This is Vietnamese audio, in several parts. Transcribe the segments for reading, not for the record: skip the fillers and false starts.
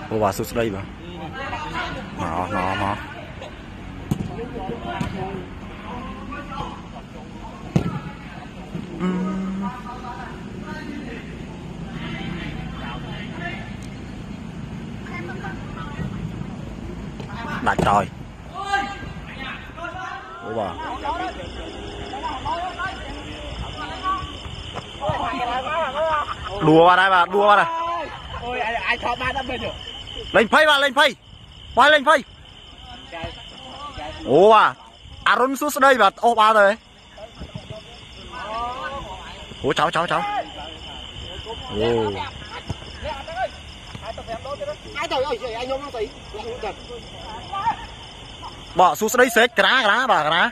Ô bà sút đây bà. Nó. Đặt rồi. Ô bà. Đùa vào đây bà, đùa vào đây. Ôi ai cho ba đâm lên được. Lên phây bà, lên phây. Quay lên phây. Ô bà. Aaron xuống đây bà, ô ba rồi. Ô cháu. Ô. Ai trời ơi, anh nhôm nó tí. Bỏ xuống đây xếp cá bà cá.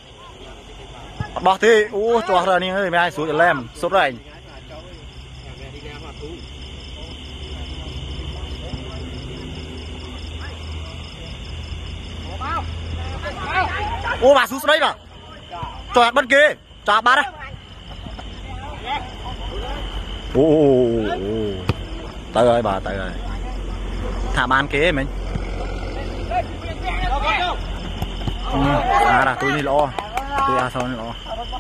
Bỏ thì ô cho ra đi ơi, mấy ai xuống lem, sốt rồi. Ô bà xuống đây bà. Cho bên kia, cho bà đấy. Ô. Tới ơi bà, tới rồi. Thả ban kế mình. À tôi đi lo. Tôi sao lo.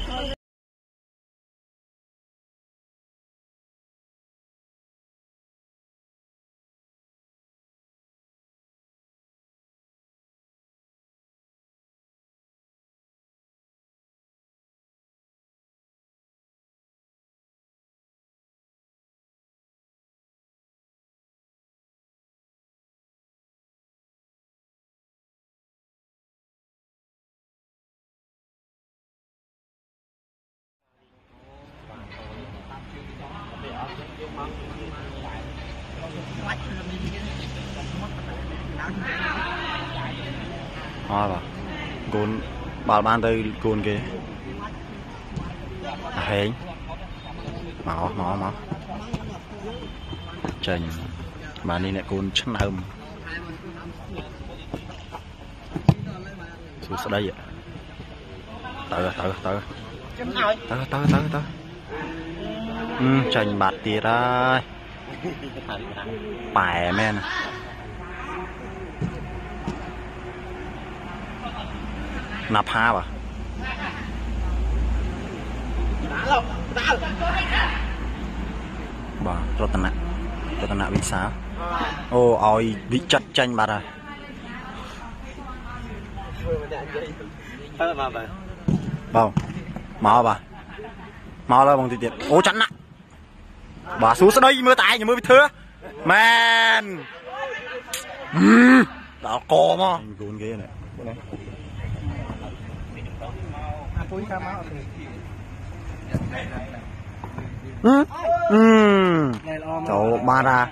Thôi bà gôn bảo ban tới gôn kia hẹn máu chành bà đi lại gôn chắc hầm xuống sau đây vậy tới chành bạt tìa ra bài men nạp ha bà rốt nạ bị sao ô ôi bị chặt chanh bà rồi bông máu bà máu là bằng tiệt ô chắn nạ bà xuống sau đây mưa tài nhà mưa bị thưa man đó co mà gôn ghê này cháu ba ra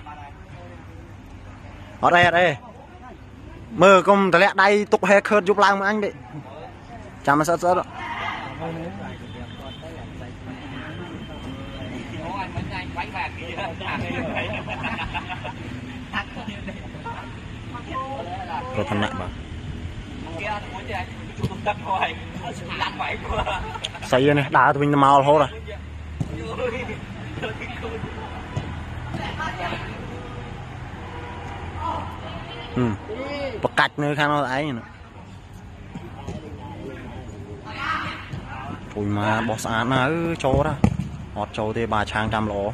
ở đây mơ công tại lẽ đây tục hè khơi giúp lang mà anh bị chả mà sợ đó có thân nặng mà xây này đá tụi mình màu hố rồi bật cạch nơi khăn nó ấy nữa thôi mà bỏ xa nó cho đó hot cho thì bà trang trăm lỗ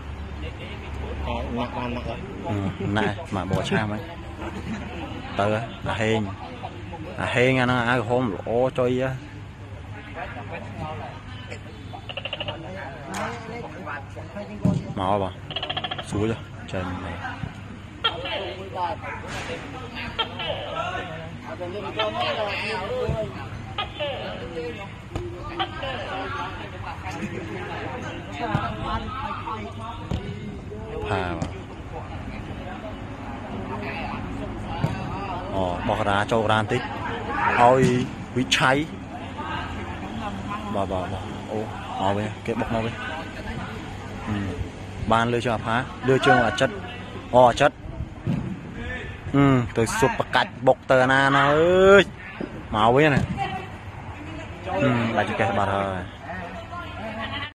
này mà bỏ trang ấy tờ là hên nó ai hôm lỗ chơi á màu bà xuống rồi chân hà bỏ ra cho ra tích ôi quý cháy bà ô về cái bọc nó về ban lựa chọn phá đưa chương là chất chất tôi sụp cạch bọc tờ na nó ơi màu với này là chỉ cái bà thôi